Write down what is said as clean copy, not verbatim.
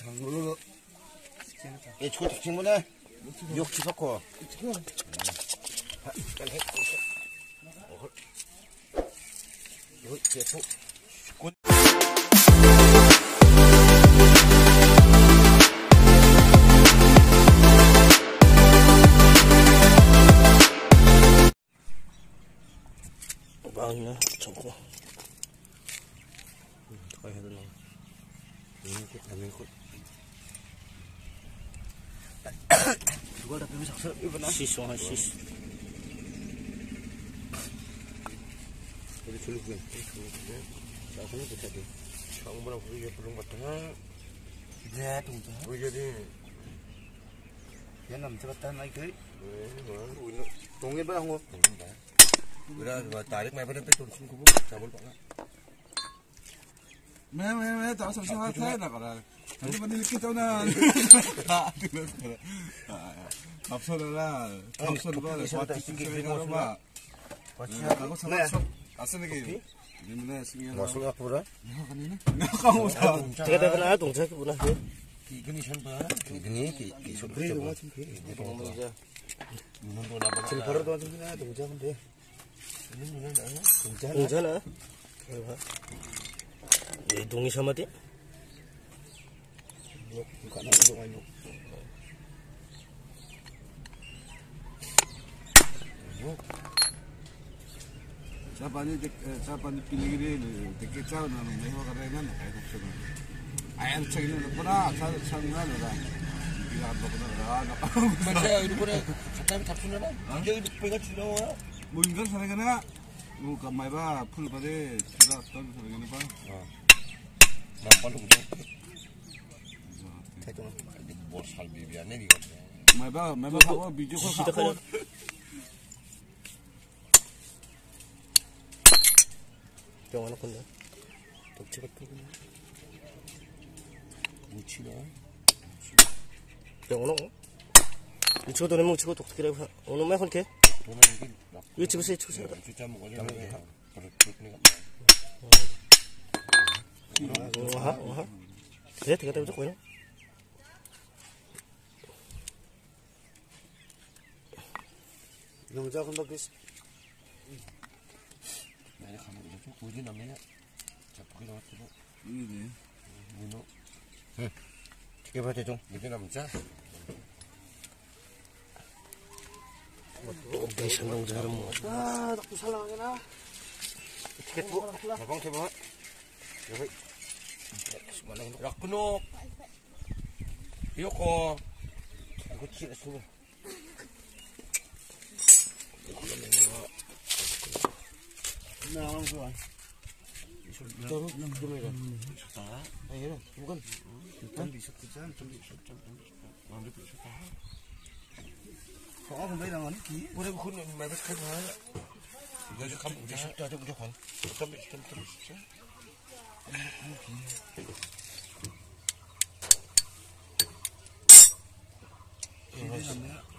이 초식 친구네. 욕지 섞어. 빵이나 전고 더 해야 되나? 그걸 다 빼면 작살 입어나? 시시한 시시. 우리 졸리고 자, 손을 붙여야 돼. 처음으로 우리가 부른 것들은 네, 동자. 우리들이 얘 남자 같다, 나이 그. 우리는 동해봐 한 거. 동해봐. 그래, 뭐 다리 많이 버렸대 돈 친구 잡을 거야. 왜 다 성공할 때 나가라. 아니 근데 이렇게 떠나. 밥소라라. 밥소라. 밥소라. 봐. 하고 사서 아스는 게 때문에 승리하는 뭐 소리 앞으로? 내가 오사. 제가 되나 동작이구나. 기근이 선바. 기근이 소리. 그래, 동화 좀 그래. 동자. 눈도 나봐. 지금 바로 도와주기나 동자인데. 동자나? 이 동이 샤마디? 자반이 빌리기를 되게 짜오나는 내 화가래는 해독처럼 아양 책임은 보나 차차나 너라 네가 안 먹으나 나 맞아요. 일본에 갖다 잡수려나? 이제 배가 줄여와. 뭐 인간 사람이나 뭐 감마이바 풀바데 제가 어떤 사람이나 봐. 난 빨리 그냥. 대동. 뭐 살비비야 내리가. 마이바 하고 비디오 콜 하고. 병원 건데. 독치 같은 거. 뭉치네. 병원 이치고 돈에 뭉치고 독특이라고 오늘 매 혼게. 오늘 여기 이 집에서 이 집에서. 진짜 먹어야 돼. 오하. 그래 되게 되고 거요. 영자 근데 그 내가 가면 좀 보지 않네. 잡히게 나왔고. 이네. 문어. 응. 튀겨 봐 대종. 이제 남자. 대신 동자는 뭐. 아, 나도 살라하게나. 어떻게 또? 가방 대봐. 여기. 약분호. 이거 이거 치랬어. 나랑 좋아. 저로 좀해라. 좋다. 아니라 이건 일단 비슷하잖아. 좀 비슷. 완전 비슷하다. 아, 근데 이런 거는 기. 우리 그건 말을 해 봐. 이거 좀 가면 우리 식도 하자 무조건. 좀 비슷해. 이거